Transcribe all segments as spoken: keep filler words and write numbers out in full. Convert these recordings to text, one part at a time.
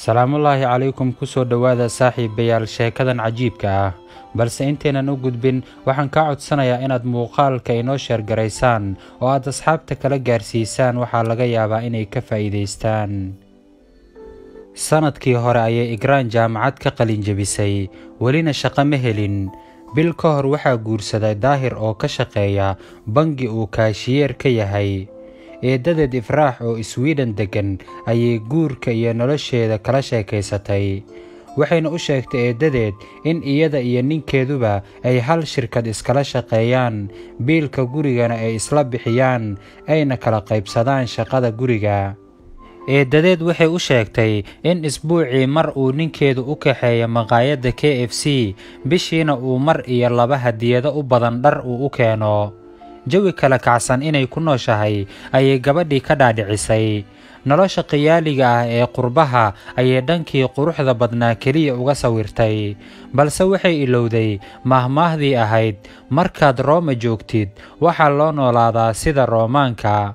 salaamullaahi calaykum kusoo dhowaada saaxiibayaal sheekadan cajiibka ah balse intaynan u gudbin waxaan kaa codsanayaa inaad muuqaalka inoo sheergaraysaan oo aad asxaabta kala gaarsiisaan waxaa laga yaabaa inay ka faa'iidaystaan. sanadkii hore ayay igraan jaamacad ka qalin jebisay welina shaqo ma helin. bil ka hor waxaa guursaday daahir oo ka shaqeeya bangi uu kaashiyeer ka yahay. eedadeed ifraax oo Sweden degan ayay guurka iyo nolosheeda kala sheekaysatay. waxayna u sheegtay eedadeed in iyada iyo ninkeeduba ay hal shirkad iskala shaqeeyaan, biilka gurigana ay isla bixiyaan, ayna kala qaybsadaan shaqada guriga. eedadeed waxay u sheegtay in isbuucii mar uu ninkeedu u kaxeeyo maqaayadda K F C, bishiina uu mar iyo laba hadiyado u badan dhar uu u keeno. jawi kala kacsan inay ku nooshahay ayay gabadhii ka dhaadhicisay. nolosha qiyaaliga ah ee qurbaha ayay dhankii quruxda badnaa keliya uga sawirtay, balse waxay ilowday mahmaahdii ahayd markaad Rooma joogtid waxaa loo noolaadaa sida Roomaanka.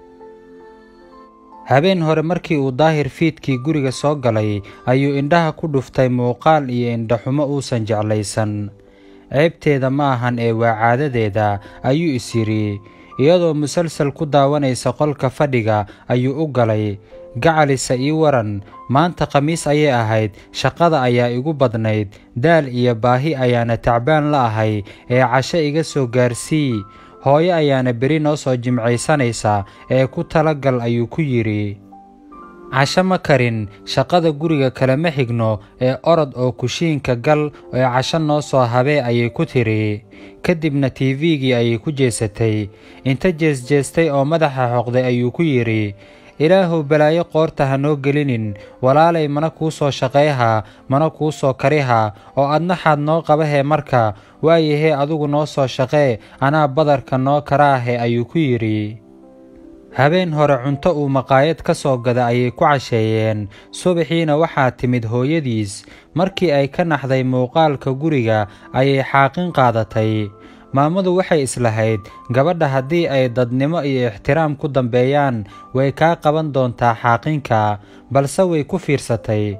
habeen hore markii uu daahir fiidkii guriga soo galay ayuu indhaha ku dhuftay muuqaal iyo indhaxumo uusan jeclaysan. ceebteeda ma ahan ee waa caadadeeda ayuu is yidhi. iyadoo musalsal ku daawanaysa qolka fadhiga ayuu u galay. gacalisa ii waran, maanta khamiis ayay ahayd, shaqada ayaa igu badnayd, daal iyo baahi ayaana tacbaan la ahay, ee casho iga soo gaarsii. hooyo ayaana beri noo soo jimcaysanaysa ee ku talagal ayuu ku yidhi. casho ma karin, shaqada guriga kalema xigno ee orod oo kushiinka gal ee casho noo soo habee ayay ku tiri. kadibna T V-gii ayay ku jeesatay. inta jeesjeestay oo madaxa xoqday ayuu ku yidhi, ilaahow balaayo qoorta ha noo gelinin, walaalay mana kuu soo shaqayhaa mana kuu soo karihaa, oo adnaxaad noo qabahee marka waayahee adigu noo soo shaqee anaa badarka noo karaahe ayuu ku yidhi. habeen hore cunto uu maqaayad ka soo gada ayay ku casheeyeen. subaxiina waxaa timid hooyadiis. markii ay ka naxday muuqaalka guriga ayay xaaqin qaadatay. maamadu waxay islahayd gabadha haddii ay dadnimo iyo ixtiraam ku dambeeyaan way kaa qaban doontaa xaaqinka, balse way ku fiirsatay.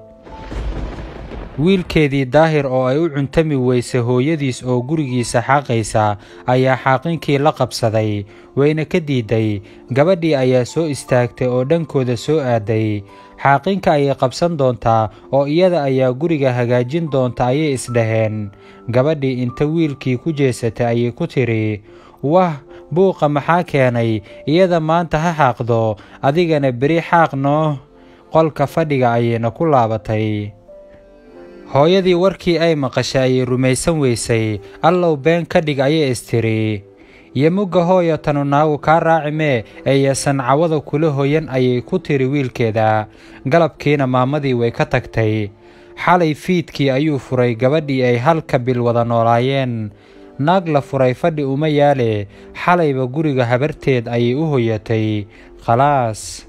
wiilkeedii daahir oo ay u cuntami weysay hooyadiis oo gurigiisa xaaqaysa ayaa xaaqinkii la qabsaday, wayna ka diiday. gabadhii ayaa soo istaagtay oo dhankooda soo aaday. xaaqinka ayay qabsan doontaa oo iyada ayaa guriga hagaajin doonta ayay isdhaheen. gabadhii inta wiilkii ku jeesatay ayay ku tiri, wah, buuqa maxaa keenay? iyada maanta ha xaaqdo, adigana beri xaaq noo. qolka fadhiga ayayna ku laabatay. hooyadii warkii ay maqashay ayay rumaysan weysay. allow been ka dhig ayay istiri. yemugga hooyo tanu naagu kaa raaci mee eeyasan cawada kula hoyan ayay ku tiri wiilkeeda. galabkiina maamadii way ka tagtay. xalay fiidkii ayuu furay gabadhii ay halka bil wada noolaayeen. naag la furay fadhi uma yaale, xalayba guriga habarteed ayay u hoyatay. khalaas.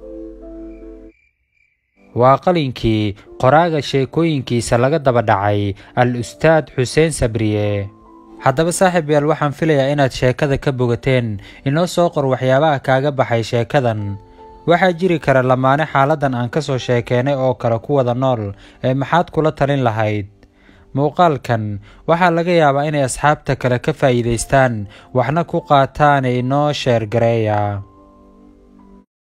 waa qalinkii qoraaga sheekooyinkiisa laga daba dhacay al-ustaad xuseen sabriye. haddaba saaxiibayaal waxaan filayaa inaad sheekada ka bogateen. inoo soo qor waxyaabaha kaaga baxay sheekadan. waxaa jiri kara lamaane xaaladan aan ka soo sheekeynay oo kale ku wada nool, ee maxaad kula talin lahayd? muuqaalkan waxaa laga yaabaa inay asxaabta kale ka faa'iidaystaan, waxna ku qaataan. inoo sheer gareeya.